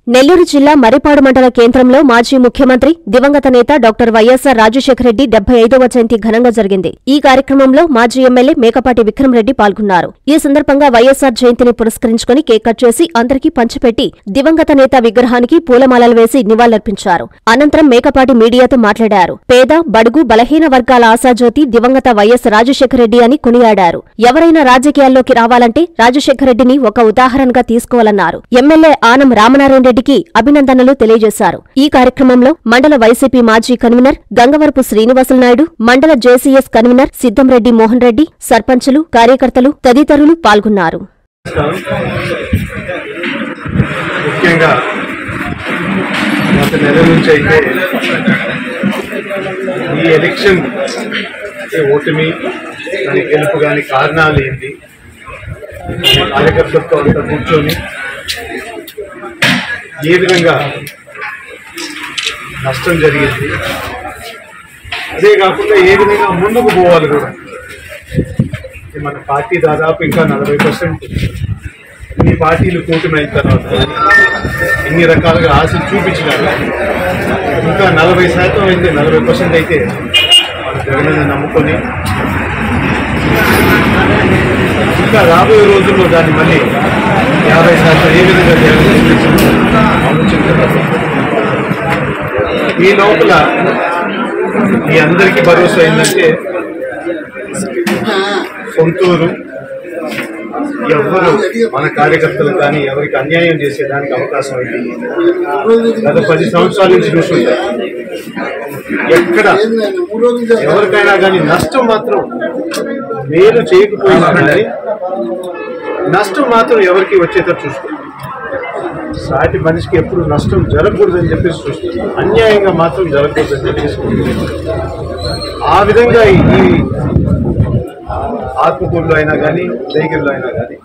నెల్లూరు జిల్లా మర్రిపాడు మండల కేంద్రంలో మాజీ ముఖ్యమంత్రి దివంగత నేత డాక్టర్ వైఎస్సార్ రాజశేఖర రెడ్డి 75వ జయంతి ఘనంగా జరిగింది. ఈ కార్యక్రమంలో మాజీ ఎమ్మెల్యే మేకపాటి విక్రమరెడ్డి పాల్గొన్నారు. ఈ సందర్భంగా వైఎస్సార్ జయంతిని పురస్కరించుకుని కేక్ కట్ చేసి అందరికీ పంచిపెట్టి దివంగత నేత విగ్రహానికి పూలమాలలు వేసి నివాళులర్పించారు. అనంతరం మేకపాటి మీడియాతో మాట్లాడారు. పేద, బడుగు, బలహీన వర్గాల ఆశాజ్యోతి దివంగత వైఎస్ రాజశేఖర రెడ్డి అని కొనియాడారు. ఎవరైనా రాజకీయాల్లోకి రావాలంటే రాజశేఖర రెడ్డిని ఒక ఉదాహరణగా తీసుకోవాలన్నారు. ఎమ్మెల్యే ఆనం రామనారాయణ రెడ్డికి అభినందనలు తెలియజేశారు. ఈ కార్యక్రమంలో మండల వైసీపీ మాజీ కన్వీనర్ గంగవరపు శ్రీనివాసులు నాయుడు, మండల జేసీఎస్ కన్వీనర్ సిద్దంరెడ్డి మోహన్ రెడ్డి, సర్పంచులు, కార్యకర్తలు తదితరులు పాల్గొన్నారు. ముఖ్యంగా గత నెల నుంచి అయితే ఈ ఎలక్షన్ ఓటమి దాని గెలుపు కానీ కారణాలు ఏంటి, కార్యకర్తలతో అంతా కూర్చొని ఏ విధంగా నష్టం జరిగింది, అదే కాకుండా ఏ విధంగా ముందుకు పోవాలి కూడా. మన పార్టీ దాదాపు ఇంకా 40% ఈ పార్టీలు కూటమి అయిన తర్వాత ఎన్ని రకాలుగా ఆశలు చూపించినారు. ఇంకా 40% అయితే 40% అయితే మన జగనన్న నమ్ముకొని ఇంకా రాబోయే రోజుల్లో దాన్ని మళ్ళీ 50% ఏ విధంగా ఆలోచించారు. ఈ లోపల మీ అందరికీ భరోసా ఏంటంటే సొంతూరు ఎవ్వరు మన కార్యకర్తలు కానీ ఎవరికి అన్యాయం చేసేదానికి అవకాశం అయితే గత 10 సంవత్సరాల నుంచి చూస్తుంటారు. ఎక్కడ ఎవరికైనా కానీ నష్టం మాత్రం మేలు చేయకపోయినా కానీ నష్టం మాత్రం ఎవరికి వచ్చేటట్టు చూస్తారు. సాటి మనిషికి ఎప్పుడు నష్టం జరగకూడదని చెప్పేసి చూస్తారు, అన్యాయంగా మాత్రం జరగకూడదని చెప్పేసి. ఆ విధంగా ఈ ఆత్మకూరులో అయినా కానీ ఉదయగిరిలో అయినా కానీ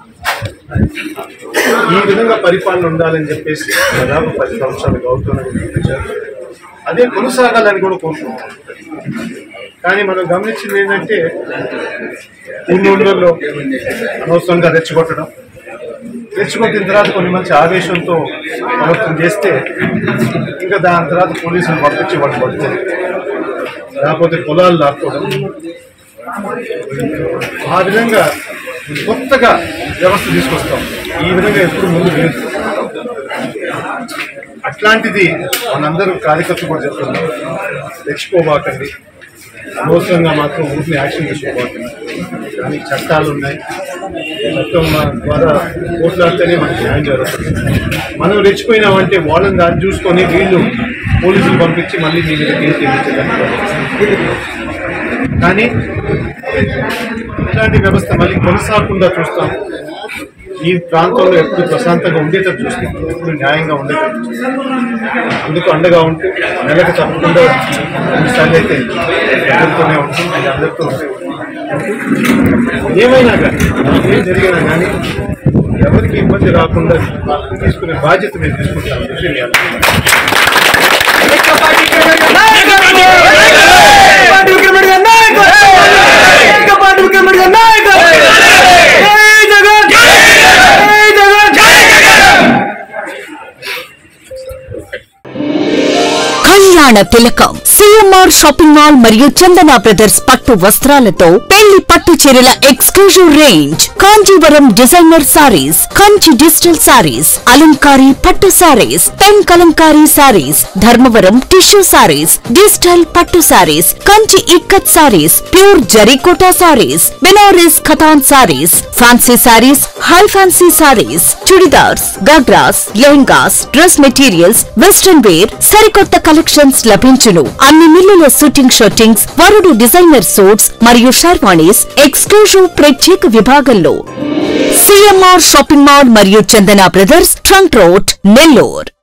ఈ విధంగా పరిపాలన ఉండాలని చెప్పేసి దాదాపు 10 సంవత్సరాలు గౌరవం చూపించారు. అదే కొనసాగాలని కూడా కోరుకుంటున్నాం. కానీ మనం గమనించింది ఏంటంటే ఊళ్ళో అనవసరంగా రెచ్చగొట్టిన తర్వాత కొన్ని మంచి ఆవేశంతో ప్రవర్తన చేస్తే ఇంకా దాని తర్వాత పోలీసులు పంపించి వాళ్ళు పడుతుంది, లేకపోతే పొలాలు లాక్కోవడం. ఆ విధంగా కొత్తగా వ్యవస్థ తీసుకొస్తాం. ఈ విధంగా ఎప్పుడు ముందు లేదు. అట్లాంటిది మనందరూ కార్యకర్తలు కూడా చెప్తున్నాం, తెచ్చుకోబాకండి, అనవసరంగా మాత్రం ఊరిని యాక్షన్ తీసుకోబాకండి. కానీ చట్టాలు ఉన్నాయి, చట్టం ద్వారా పోట్లాడితేనే మనకి న్యాయం జరుగుతుంది. మనం రెచ్చిపోయినామంటే వాళ్ళని దాన్ని చూసుకొని వీళ్ళు పోలీసులు పంపించి మళ్ళీ మీ మీద కేసు చేయించడానికి. కానీ ఇట్లాంటి వ్యవస్థ మళ్ళీ కొనసాగకుండా చూస్తాం. ఈ ప్రాంతంలో ఎప్పుడు ప్రశాంతంగా ఉండేటట్టు చూస్తాం, ఎప్పుడు న్యాయంగా ఉండేటట్టు చూస్తాం. అందుకు అండగా ఉంటూ నెలకు తప్పకుండా కొన్నిసార్లు అయితే అందరితోనే ఉంటుంది, అది అందరితో ఏమైనా కానీ ఏం జరిగినా కానీ ఎవరికి ఇబ్బంది రాకుండా తీసుకునే బాధ్యత మేము తీసుకుంటాం. కళ్యాణ తిలకం సిఎంఆర్ షాపింగ్ మాల్ మరియు చందన బ్రదర్స్ పట్టు వస్త్రాలతో పెళ్లి పట్టు చీరల exclusive range, Kanjeevaram designer saris, Kanchi digital saris, అలంకారీ పట్టు saris, pen kalamkari saris, Dharmavaram tissue saris, digital పట్టు saris, Kanchi ikat saris, pure zarikota saris, Banaras Katan saris, fancy saris, high fancy saris, chudidars, ghagras, lehengas, dress materials, western wear, సరికొత్త కలెక్షన్స్ లభించును. అన్ని మిల్లుల షూటింగ్ షర్టింగ్స్, వరుడు డిజైనర్ సూట్స్ మరియు sherwanis exclusive ప్రత్యేక విభాగంలో. సిఎంఆర్ షాపింగ్ మాల్ మరియు Chandana brothers, trunk road, Nellore.